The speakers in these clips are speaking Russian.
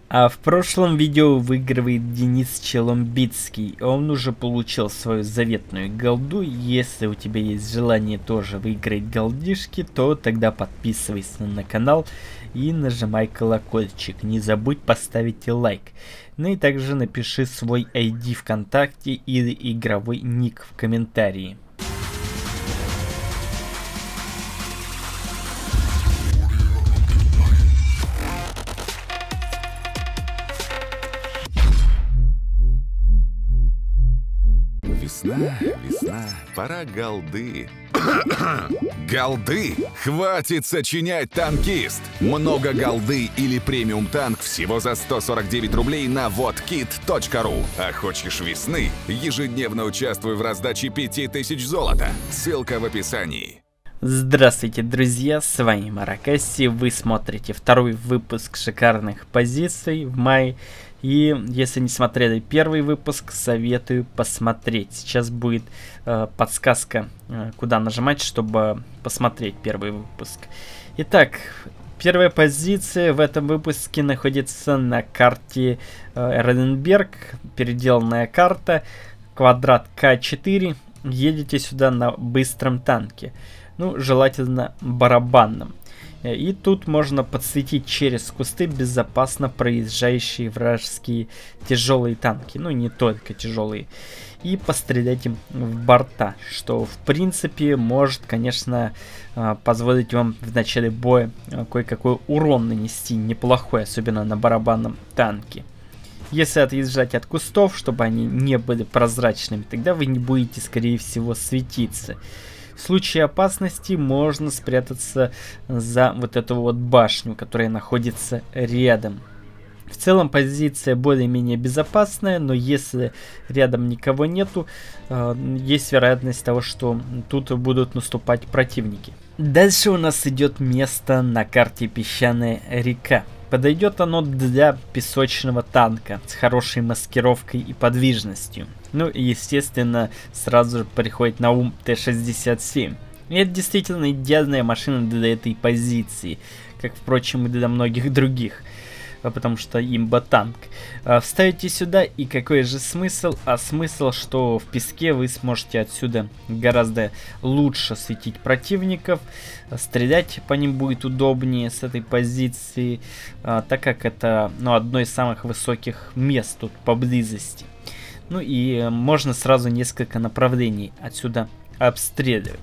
А в прошлом видео выигрывает Денис Челомбицкий. Он уже получил свою заветную голду. Если у тебя есть желание тоже выиграть голдишки, то тогда подписывайся на канал и нажимай колокольчик. Не забудь поставить лайк. Ну и также напиши свой ID ВКонтакте или игровой ник в комментарии. Весна, пора голды. Голды? Хватит сочинять, танкист! Много голды или премиум танк всего за 149 рублей на whatkit.ru. А хочешь весны? Ежедневно участвуй в раздаче 5000 золота. Ссылка в описании. Здравствуйте, друзья, с вами Маракаси. Вы смотрите второй выпуск шикарных позиций в мае. И если не смотрели первый выпуск, советую посмотреть. Сейчас будет подсказка, куда нажимать, чтобы посмотреть первый выпуск. Итак, первая позиция в этом выпуске находится на карте Эрденберг. Переделанная карта, квадрат К4. Едете сюда на быстром танке. Ну, желательно барабанном. И тут можно подсветить через кусты безопасно проезжающие вражеские тяжелые танки. Ну, не только тяжелые. И пострелять им в борта. Что, в принципе, может, конечно, позволить вам в начале боя кое-какой урон нанести. Неплохой, особенно на барабанном танке. Если отъезжать от кустов, чтобы они не были прозрачными, тогда вы не будете, скорее всего, светиться. В случае опасности можно спрятаться за вот эту вот башню, которая находится рядом. В целом позиция более-менее безопасная, но если рядом никого нету, есть вероятность того, что тут будут наступать противники. Дальше у нас идет место на карте Песчаная река. Подойдет оно для песочного танка с хорошей маскировкой и подвижностью. Ну и естественно сразу же приходит на ум Т-67. И это действительно идеальная машина для этой позиции, как впрочем и для многих других. Потому что имба танк. Вставите сюда, и какой же смысл? А смысл, что в песке вы сможете отсюда гораздо лучше светить противников. Стрелять по ним будет удобнее с этой позиции, так как это одно из самых высоких мест тут поблизости. Ну и можно сразу несколько направлений отсюда обстреливать.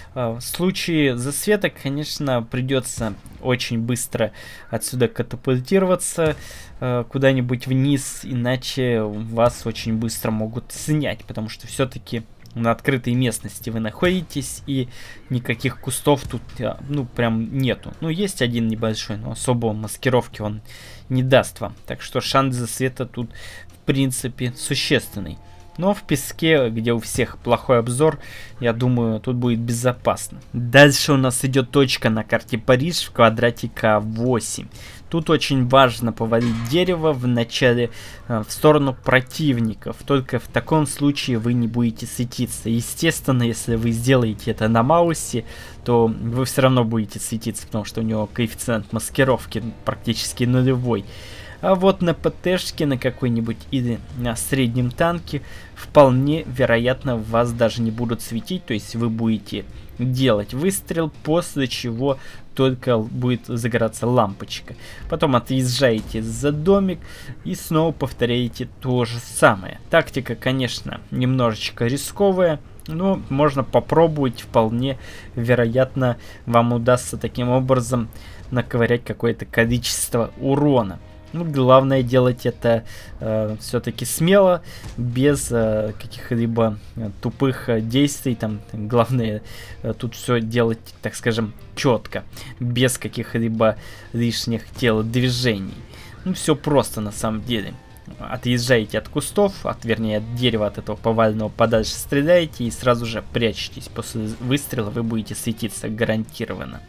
В случае засветок, конечно, придется очень быстро отсюда катапультироваться куда-нибудь вниз, иначе вас очень быстро могут снять, потому что все-таки на открытой местности вы находитесь, и никаких кустов тут, прям нету. Ну, есть один небольшой, но особо маскировки он не даст вам, так что шанс засвета тут, в принципе, существенный. Но в песке, где у всех плохой обзор, я думаю, тут будет безопасно. Дальше у нас идет точка на карте Париж в квадрате К8. Тут очень важно повалить дерево в начале в сторону противников. Только в таком случае вы не будете светиться. Естественно, если вы сделаете это на маусе, то вы все равно будете светиться, потому что у него коэффициент маскировки практически нулевой. А вот на ПТшке, на какой-нибудь или на среднем танке вполне вероятно вас даже не будут светить. То есть вы будете делать выстрел, после чего только будет загораться лампочка. Потом отъезжаете за домик и снова повторяете то же самое. Тактика, конечно, немножечко рисковая, но можно попробовать. Вполне вероятно вам удастся таким образом наковырять какое-то количество урона. Ну, главное делать это все-таки смело, без каких-либо тупых действий. Там главное тут все делать, так скажем, четко, без каких-либо лишних телодвижений. Ну, все просто на самом деле. Отъезжаете от кустов, вернее от дерева, от этого поваленного подальше, стреляете и сразу же прячетесь. После выстрела вы будете светиться гарантированно.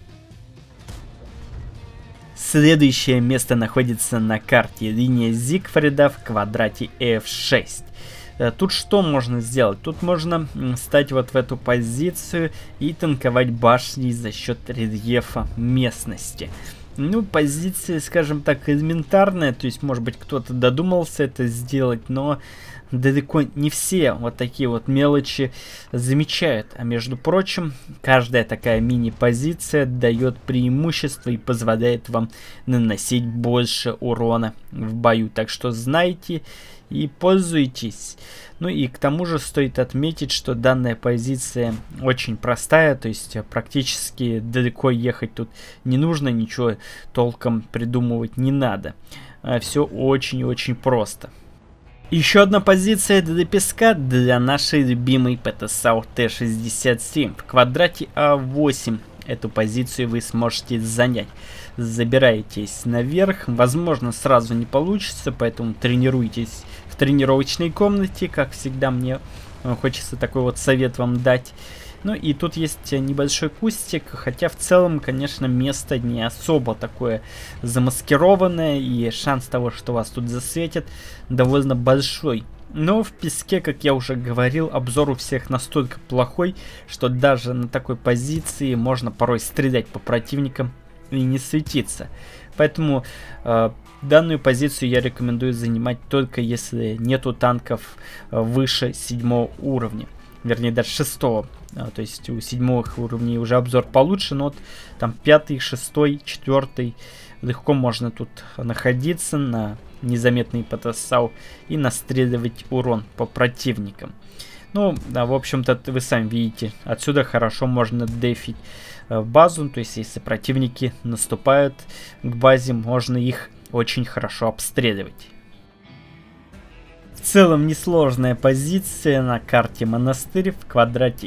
Следующее место находится на карте линия Зигфрида в квадрате F6. Тут что можно сделать? Тут можно стать вот в эту позицию и танковать башни за счет рельефа местности. Ну, позиция, скажем так, элементарная, то есть, может быть, кто-то додумался это сделать, но далеко не все вот такие вот мелочи замечают. А между прочим, каждая такая мини-позиция дает преимущество и позволяет вам наносить больше урона в бою. Так что знайте и пользуйтесь. Ну и к тому же стоит отметить, что данная позиция очень простая, то есть практически далеко ехать тут не нужно, ничего толком придумывать не надо. Все очень и очень просто. Еще одна позиция для песка для нашей любимой ПТСАУ Т-67. В квадрате А8 эту позицию вы сможете занять. Забираетесь наверх, возможно, сразу не получится, поэтому тренируйтесь в тренировочной комнате, как всегда мне хочется такой вот совет вам дать. Ну и тут есть небольшой кустик, хотя в целом, конечно, место не особо такое замаскированное, и шанс того, что вас тут засветят, довольно большой. Но в песке, как я уже говорил, обзор у всех настолько плохой, что даже на такой позиции можно порой стрелять по противникам и не светиться. Поэтому данную позицию я рекомендую занимать только если нету танков выше 7 уровня. Вернее, даже 6. То есть у 7 уровней уже обзор получше, но вот там 5, 6, 4 легко можно тут находиться на незаметный ПТСАУ и настреливать урон по противникам. Ну, да, в общем-то, вы сами видите, отсюда хорошо можно дефить базу, то есть если противники наступают к базе, можно их очень хорошо обстреливать. В целом несложная позиция на карте Монастырь в квадрате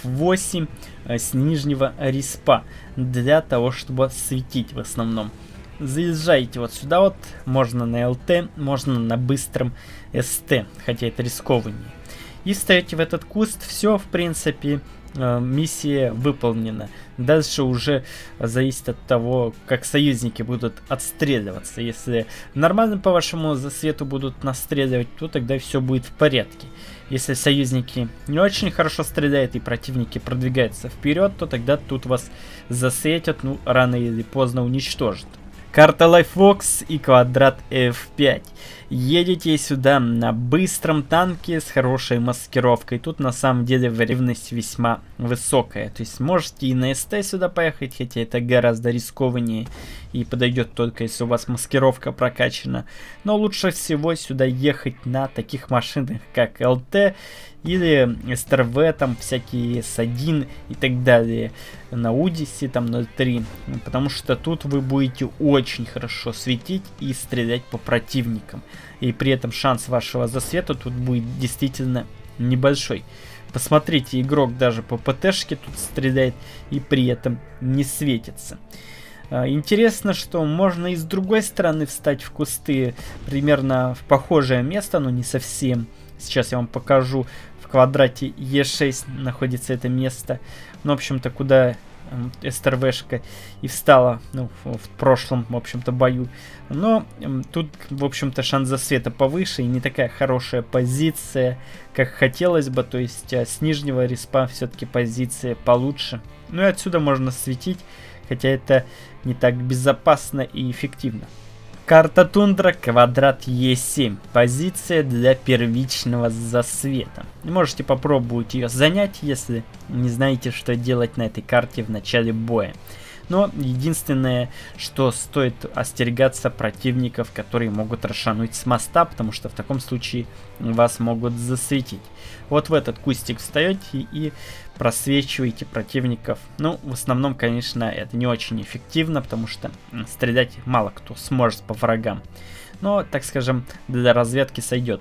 F8 с нижнего респа для того, чтобы светить в основном. Заезжайте вот сюда вот, можно на ЛТ, можно на быстром СТ, хотя это рискованнее. И встаете в этот куст, все в принципе, миссия выполнена. Дальше уже зависит от того, как союзники будут отстреливаться. Если нормально по вашему засвету будут настреливать, то тогда все будет в порядке. Если союзники не очень хорошо стреляют и противники продвигаются вперед, то тогда тут вас засветят, ну, рано или поздно уничтожат. Карта LifeVox и квадрат F5. Едете сюда на быстром танке с хорошей маскировкой. Тут на самом деле вариативность весьма высокая. То есть можете и на СТ сюда поехать, хотя это гораздо рискованнее и подойдет только если у вас маскировка прокачана. Но лучше всего сюда ехать на таких машинах, как ЛТ или СТРВ, там всякие С1 и так далее. На Удисе там 0.3. Потому что тут вы будете очень хорошо светить и стрелять по противникам. И при этом шанс вашего засвета тут будет действительно небольшой. Посмотрите, игрок даже по ПТшке тут стреляет и при этом не светится. Интересно, что можно и с другой стороны встать в кусты примерно в похожее место, но не совсем. Сейчас я вам покажу. В квадрате Е6 находится это место. Ну, в общем-то, куда СТРВшка и встала, ну, в прошлом, в общем-то, бою. Но тут, в общем-то, шанс засвета повыше и не такая хорошая позиция, как хотелось бы. То есть с нижнего респа все-таки позиция получше. Ну и отсюда можно светить, хотя это не так безопасно и эффективно. Карта Тундра, квадрат Е7. Позиция для первичного засвета. Можете попробовать ее занять, если не знаете, что делать на этой карте в начале боя. Но единственное, что стоит остерегаться противников, которые могут расшануть с моста, потому что в таком случае вас могут засветить. Вот в этот кустик встаете и просвечиваете противников. Ну, в основном, конечно, это не очень эффективно, потому что стрелять мало кто сможет по врагам. Но, так скажем, для разведки сойдет.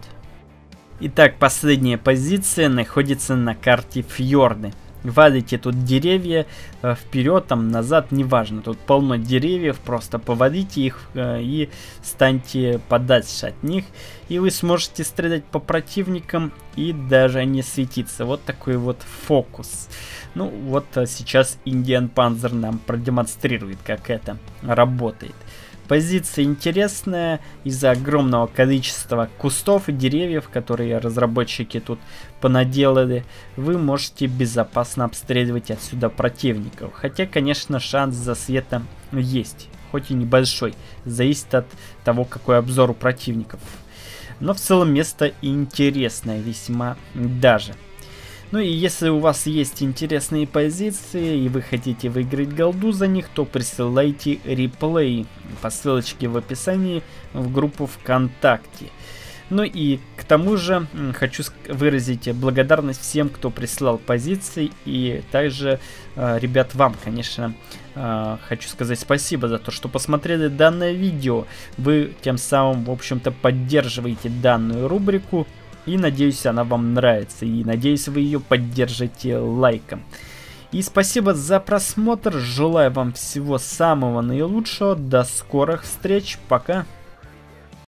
Итак, последняя позиция находится на карте Фьорды. Валите тут деревья вперед, там назад, неважно. Тут полно деревьев, просто повалите их и станьте подальше от них. И вы сможете стрелять по противникам и даже не светиться. Вот такой вот фокус. Ну вот сейчас Indian Panzer нам продемонстрирует, как это работает. Позиция интересная из-за огромного количества кустов и деревьев, которые разработчики тут понаделали. Вы можете безопасно обстреливать отсюда противников. Хотя, конечно, шанс засвета есть. хоть и небольшой. Зависит от того, какой обзор у противников. Но в целом место интересное весьма даже. Ну и если у вас есть интересные позиции и вы хотите выиграть голду за них, то присылайте реплей по ссылочке в описании в группу ВКонтакте. Ну и к тому же хочу выразить благодарность всем, кто прислал позиции, и также, ребят, вам, конечно, хочу сказать спасибо за то, что посмотрели данное видео. Вы тем самым, в общем-то, поддерживаете данную рубрику, и надеюсь, она вам нравится, и надеюсь, вы ее поддержите лайком. И спасибо за просмотр, желаю вам всего самого наилучшего, до скорых встреч, пока!